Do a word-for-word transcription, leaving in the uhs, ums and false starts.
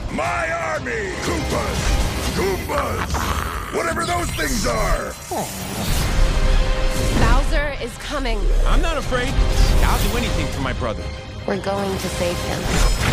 My army! Koopas! Goombas! Whatever those things are! Bowser is coming. I'm not afraid. I'll do anything for my brother. We're going to save him.